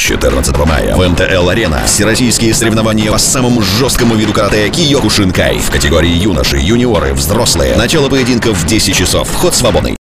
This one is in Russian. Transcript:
14 мая в МТЛ-арена всероссийские соревнования по самому жесткому виду карате Киёкушинкай в категории юноши, юниоры, взрослые. Начало поединков в 10 часов. Вход свободный.